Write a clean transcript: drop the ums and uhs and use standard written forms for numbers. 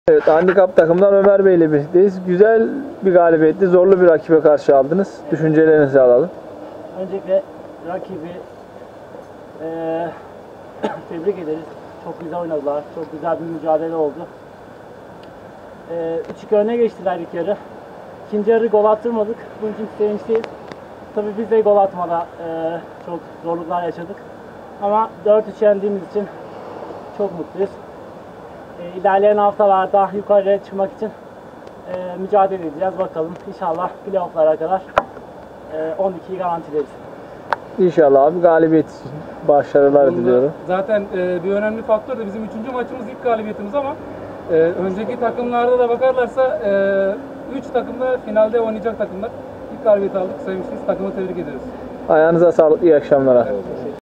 Evet, handikap takımdan Ömer Bey ile birlikteyiz. Güzel bir galibiyetti. Zorlu bir rakibe karşı aldınız. Düşüncelerinizi alalım. Öncelikle rakibi tebrik ederiz. Çok güzel oynadılar. Çok güzel bir mücadele oldu. 3-2 öne geçtiler ilk yarı. İkinci yarı gol attırmadık. Bunun için sevinçliyiz. Tabii biz de gol atmada çok zorluklar yaşadık. Ama 4-3 yendiğimiz için çok mutluyuz. İlerleyen haftalarda yukarıya çıkmak için mücadele edeceğiz. Bakalım inşallah playoff'lara kadar 12'yi garantileriz. İnşallah abi, galibiyet için başarılar diliyorum. Zaten bir önemli faktör de bizim 3. maçımız, ilk galibiyetimiz ama önceki takımlarda da bakarlarsa 3 takımda finalde oynayacak takımlar. İlk galibiyeti aldık. Sevinçliyiz. Takımı tebrik ediyoruz. Ayağınıza sağlık. İyi akşamlar abi. Evet.